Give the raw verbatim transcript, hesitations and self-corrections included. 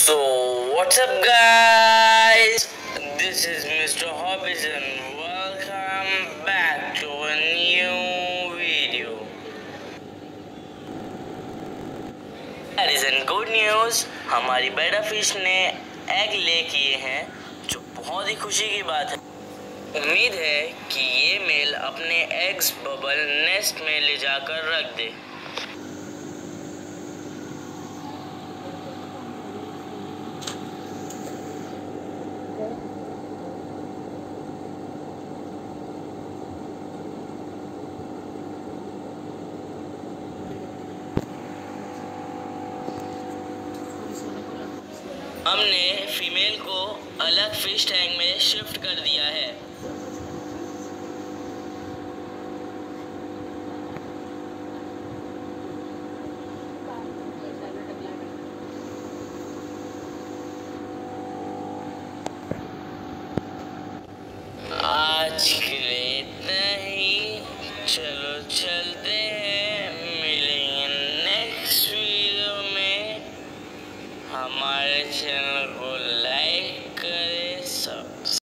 So what's up guys, this is Mister Hobbies and welcome back to a new video. That is in good news, हमारी बेटा fish ने egg ले किए हैं जो बहुत ही खुशी की बात है। उम्मीद है कि ये मेल अपने एग्स बबल नेस्ट में ले जाकर रख दे। हमने फीमेल को अलग फिश टैंक में शिफ्ट कर दिया है। आज के लिए इतना ही, चलो चलते हैं, मिलेंगे नेक्स्ट वीडियो में। हमारे चैनल को